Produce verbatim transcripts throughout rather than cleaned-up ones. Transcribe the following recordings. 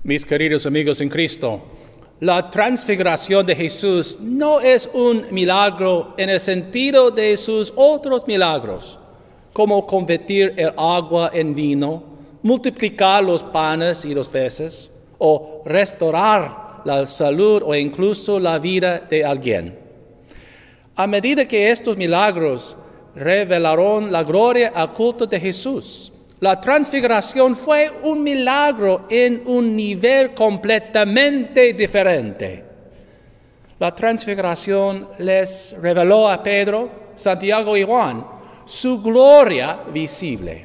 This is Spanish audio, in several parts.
Mis queridos amigos en Cristo, la transfiguración de Jesús no es un milagro en el sentido de sus otros milagros, como convertir el agua en vino, multiplicar los panes y los peces, o restaurar la salud o incluso la vida de alguien. A medida que estos milagros revelaron la gloria oculta de Jesús, la transfiguración fue un milagro en un nivel completamente diferente. La transfiguración les reveló a Pedro, Santiago y Juan su gloria visible.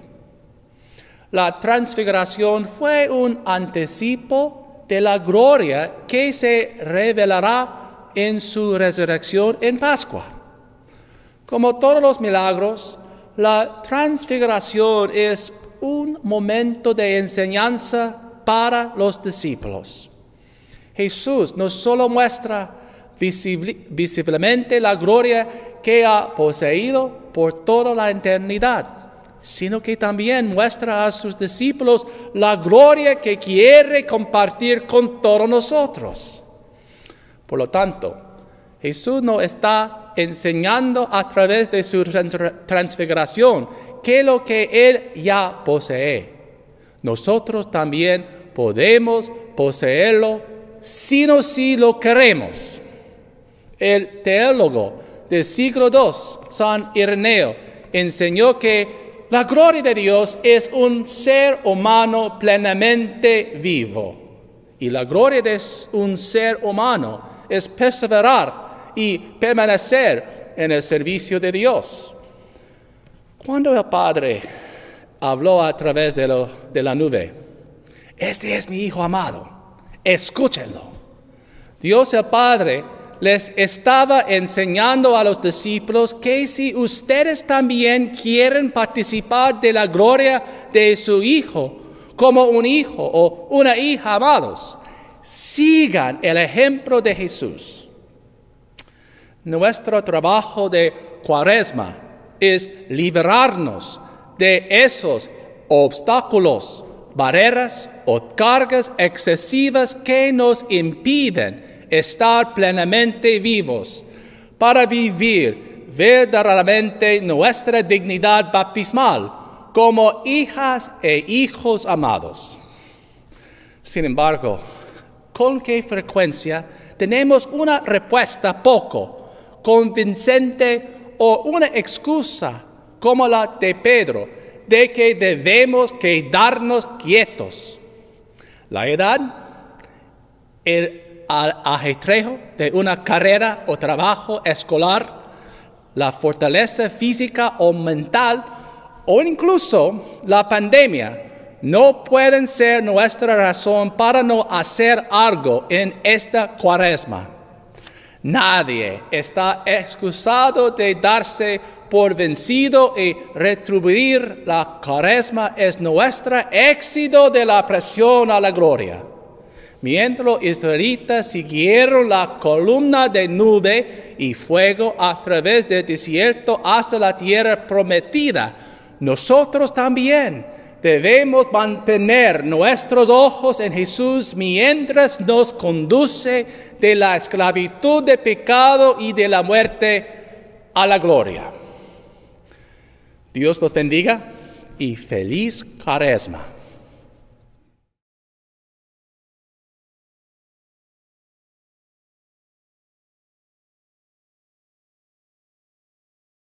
La transfiguración fue un anticipo de la gloria que se revelará en su resurrección en Pascua. Como todos los milagros, la transfiguración es un momento de enseñanza para los discípulos. Jesús no solo muestra visible, visiblemente la gloria que ha poseído por toda la eternidad, sino que también muestra a sus discípulos la gloria que quiere compartir con todos nosotros. Por lo tanto, Jesús no está enseñando a través de su transfiguración que lo que Él ya posee. Nosotros también podemos poseerlo, sino si lo queremos. El teólogo del siglo segundo, San Ireneo, enseñó que la gloria de Dios es un ser humano plenamente vivo. Y la gloria de un ser humano es perseverar y permanecer en el servicio de Dios. Cuando el Padre habló a través de, lo, de la nube, este es mi Hijo amado, escúchenlo. Dios el Padre les estaba enseñando a los discípulos que si ustedes también quieren participar de la gloria de su Hijo, como un hijo o una hija amados, sigan el ejemplo de Jesús. Nuestro trabajo de Cuaresma es liberarnos de esos obstáculos, barreras o cargas excesivas que nos impiden estar plenamente vivos para vivir verdaderamente nuestra dignidad bautismal como hijas e hijos amados. Sin embargo, ¿con qué frecuencia tenemos una respuesta poco convincente o una excusa como la de Pedro de que debemos quedarnos quietos? La edad, el ajetreo de una carrera o trabajo escolar, la fortaleza física o mental o incluso la pandemia no pueden ser nuestra razón para no hacer algo en esta Cuaresma. Nadie está excusado de darse por vencido y retribuir. La Cuaresma es nuestro éxito de la presión a la gloria. Mientras los israelitas siguieron la columna de nube y fuego a través del desierto hasta la tierra prometida, nosotros también debemos mantener nuestros ojos en Jesús mientras nos conduce de la esclavitud de pecado y de la muerte a la gloria. Dios los bendiga y feliz Cuaresma.